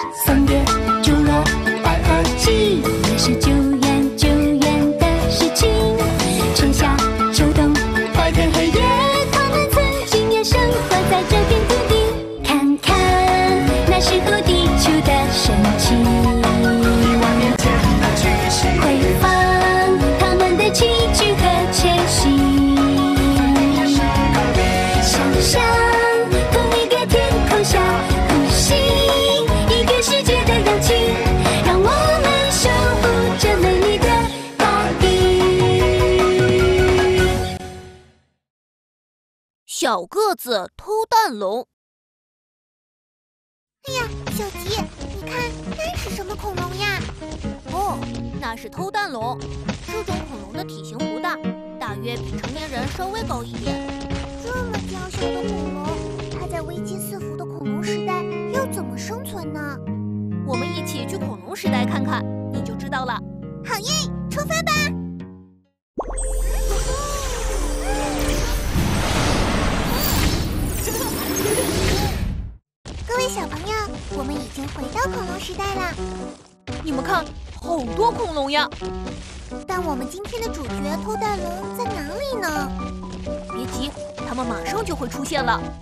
松叶、侏罗、白垩纪，也是久远久远的事情。春夏秋冬，白天黑夜，它们曾经也生活在这片土地。看看那时候地球的神奇， 万年前的巨石回放它们的起居和迁徙。想象同一个天空下呼吸一个世界的氧气，让我们守护这美丽的大地。 小个子偷蛋龙。 哎呀，小吉，你看那是什么恐龙呀？ 哦，那是偷蛋龙。这种恐龙的体型不大，大约比成年人稍微高一点。 这么娇小的恐龙，它在危机四伏的恐龙时代要怎么生存呢？ 我们一起去恐龙时代看看，你就知道了。 好耶，出发吧！各位小朋友，我们已经回到恐龙时代了。 你们看，好多恐龙呀！ 但我们今天的主角偷蛋龙在哪里呢？ 别急，它们马上就会出现了。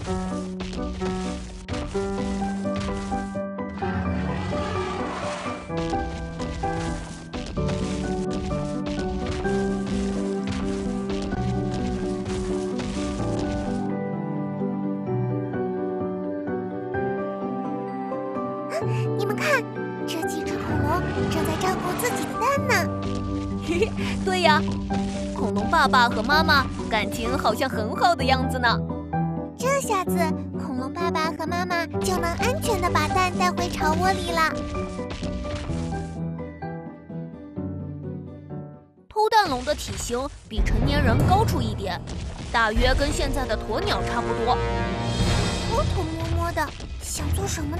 你们看，这几只恐龙正在照顾自己的蛋呢。 嘿嘿，对呀，恐龙爸爸和妈妈感情好像很好的样子呢。 这下子，恐龙爸爸和妈妈就能安全地把蛋带回巢窝里了。 偷蛋龙的体型比成年人高出一点，大约跟现在的鸵鸟差不多。 偷偷摸摸的，想做什么呢？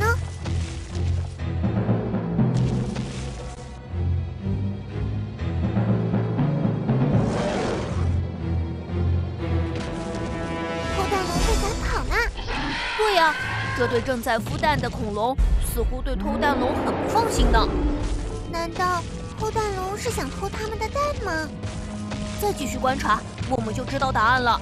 对呀，这对正在孵蛋的恐龙似乎对偷蛋龙很不放心呢。 难道偷蛋龙是想偷它们的蛋吗？ 再继续观察，我们就知道答案了。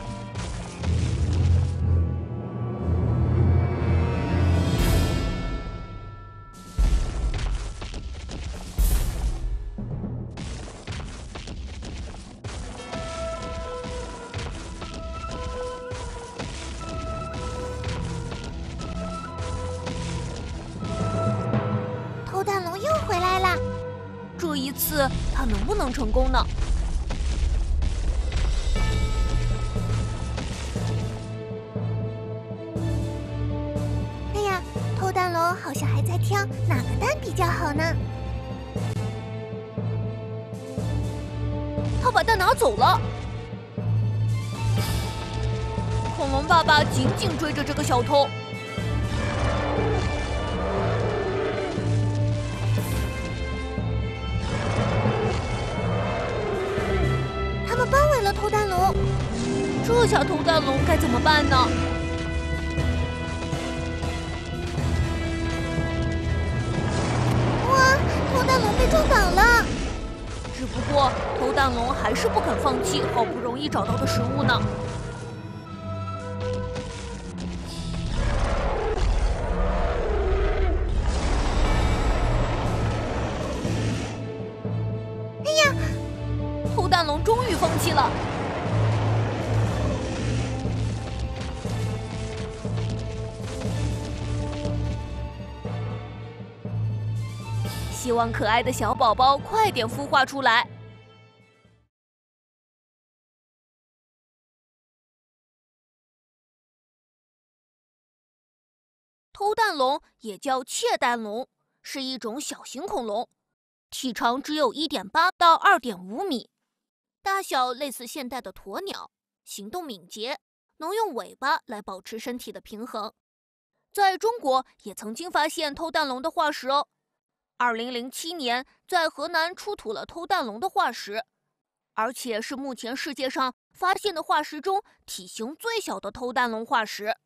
这一次，它能不能成功呢？ 哎呀，偷蛋龙好像还在挑哪个蛋比较好呢。 它把蛋拿走了。恐龙爸爸紧紧追着这个小偷。 包围了偷蛋龙， 这下偷蛋龙该怎么办呢？ 哇，偷蛋龙被撞倒了。 只不过偷蛋龙还是不肯放弃好不容易找到的食物呢。偷蛋龙终于放弃了。希望可爱的小宝宝快点孵化出来。偷蛋龙也叫窃蛋龙，是一种小型恐龙，体长只有1.8到2.5米。大小类似现代的鸵鸟，行动敏捷，能用尾巴来保持身体的平衡。在中国也曾经发现偷蛋龙的化石哦。2007年，在河南出土了偷蛋龙的化石，而且是目前世界上发现的化石中体型最小的偷蛋龙化石。